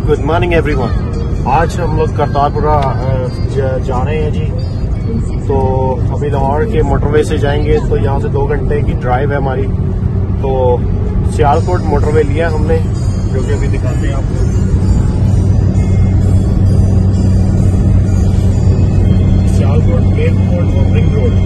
Good morning everyone. आज हम लोग करतारपुरा जा रहे हैं जी। तो अभी लाहौर के मोटरवे से जाएंगे, तो यहाँ से 2 घंटे की ड्राइव है हमारी। तो सियालकोट मोटरवे लिया हमने, जो कि अभी दिखाते हैं आपको। सियालकोट एयरपोर्ट और ring road.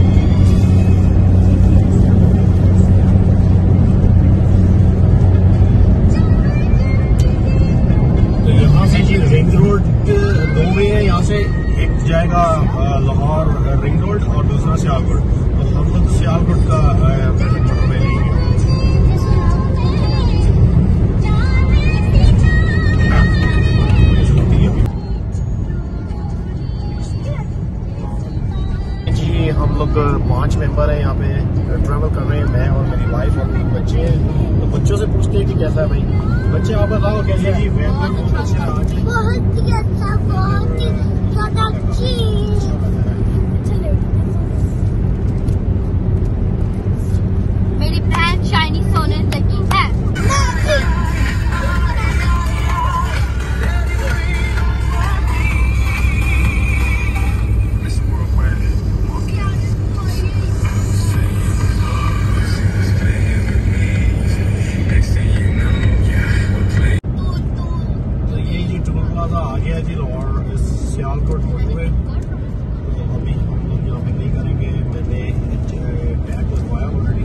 Ring road 2 way है, यहाँ से एक जाएगा लाहौर रिंग रोड और दूसरा सियालकोट। तो हम लोग सियालकोट का मोटरवे लेंगे। जी हम लोग 5 मेंबर हैं यहाँ पे ट्रैवल कर रहे हैं, मैं और मेरी वाइफ और 3 बच्चे हैं। तो बच्चों से पूछते हैं कि कैसा है भाई। बच्चे आप बताओ कैसे जी? बहुत अच्छा, बहुत ही ज्यादा अच्छी। मेरी बहन शाइनी सोने लगी है। सियालकोट मोटरवे। तो अभी हम लोग यहाँ पे नहीं करेंगे, मैंने टैग लगवाया ऑलरेडी।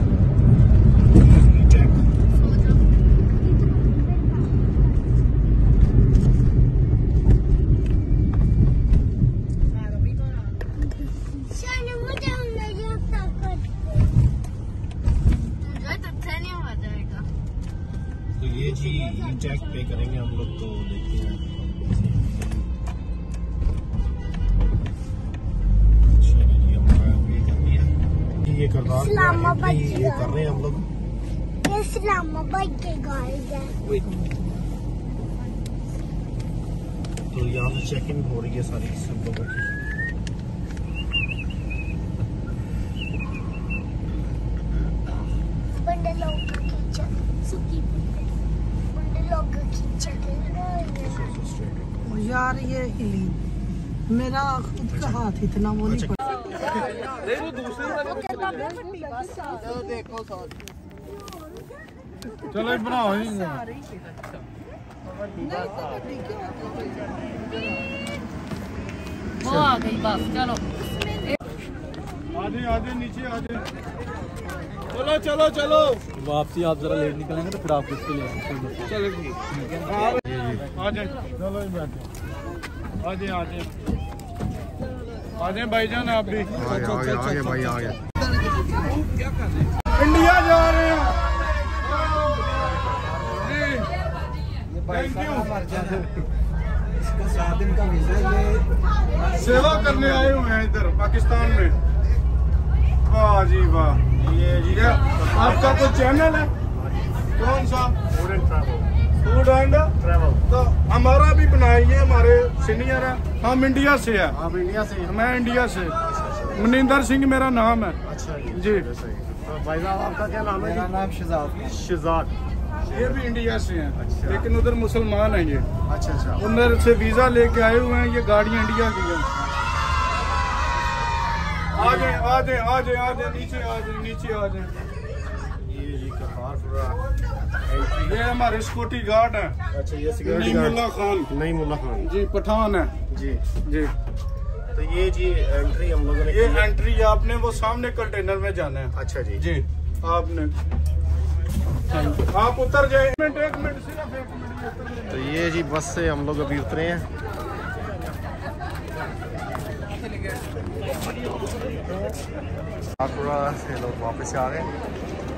तो ये जी टैग पे करेंगे हम लोग। तो देखते हैं ये करतारपुर ये कर रहे हैं हम लोग। इस्लामाबाद के गाइस है। तो यहाँ से चेकिंग हो रही है सारी सब लोगों की। बंदे लोग यार ये हिली मेरा खुद का हाथ इतना वो नहीं पड़ा। चलो बनाओ वो आ गई बस। चलो आधे आधे नीचे आधे। चलो चलो चलो वापसी आप जरा लेट निकलेंगे तो फिर आप किसके लिए चलो आ जाए। चलो बैठे आ जाए आ जाए भाईजान। आप भी आगे भाई आगे। इंडिया जा रहे हैं जी। Thank you. इसका 7 दिन का वीजा ये सेवा करने आए हुए हैं इधर पाकिस्तान में। वाह जी वाह। ये जी आपका कोई चैनल है? कौन सा? Food and travel. तो हमारा भी बनाइए, हमारे सीनियर है। हम इंडिया से है। आप इंडिया से? मैं इंडिया से। मनिंदर सिंह मेरा नाम है। अच्छा जी। तो भाई साहब आपका क्या नाम है? मेरा नाम शिजाद। ये भी इंडिया से हैं। अच्छा। लेकिन उधर मुसलमान हैं ये। अच्छा अच्छा। उधर से वीजा लेके आए हुए हैं। ये गाड़ियाँ इंडिया की हैं। आ जाए आ जाए आ जाए आ जाए नीचे आ जाए नीचे आ जाए। ये जी करतारपुरा ये हमारे सिक्योरिटी गार्ड है। अच्छा ये सिक्योरिटी गार्ड नईमुल्ला खान जी, पठान है जी जी। तो ये जी एंट्री हम लोगों ने ये एंट्री आपने वो सामने कंटेनर में जाना है। अच्छा जी जी आपने आप उतर जाए। एक मिनट सिर्फ 1 मिनट। तो ये जी बस से हम लोग अभी उतरे हैं। करतारपुरा से लोग वापस आ रहे हैं।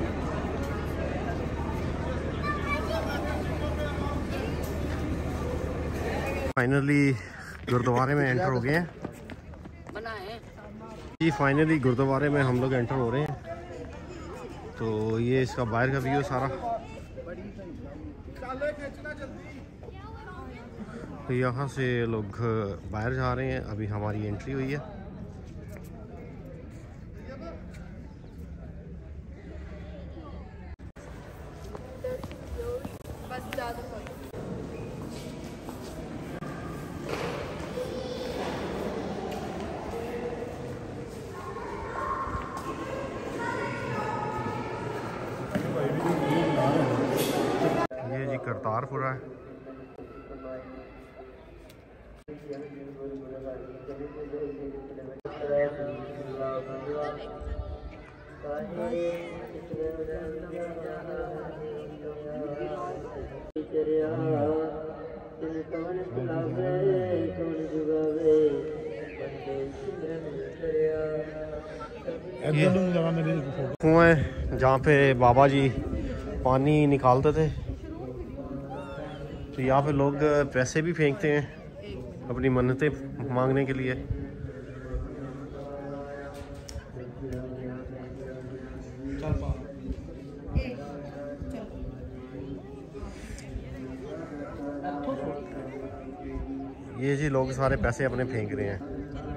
फाइनली गुरुद्वारे में एंटर हो गए हैं जी। फाइनली गुरुद्वारे में हम लोग एंटर हो रहे हैं। तो ये इसका बाहर का व्यू सारा। तो यहाँ से लोग बाहर जा रहे हैं। अभी हमारी एंट्री हुई है। कुआं है जहाँ पे बाबा जी पानी निकालते थे, तो यहाँ पे लोग पैसे भी फेंकते हैं अपनी मन्नतें मांगने के लिए। ये जी लोग सारे पैसे अपने फेंक रहे हैं।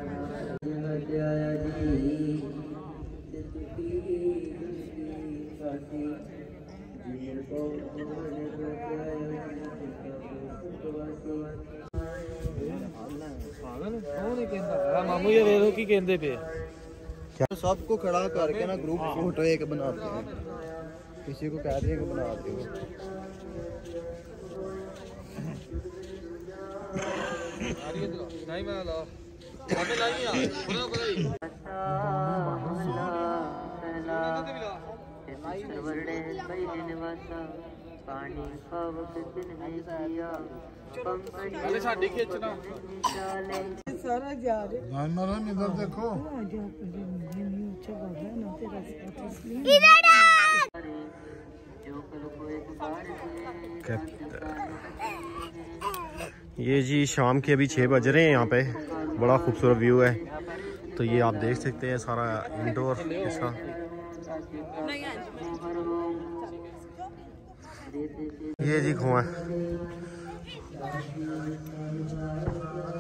मामू ये वेलो की कहते पे सबको खड़ा करके ना ग्रुप फोटो एक बनाते हैं, किसी को कह दिए कि बनाते हो। नहीं बना लो हमें नहीं यार बोलो पानी का वक्त नहीं किया पहले साडी खींचना सारा जा रहे इधर देखो ये जी शाम के अभी 6 बज रहे हैं। यहाँ पे बड़ा खूबसूरत व्यू है, तो ये आप देख सकते हैं सारा इंडोर हिस्सा। ये जी कुआं।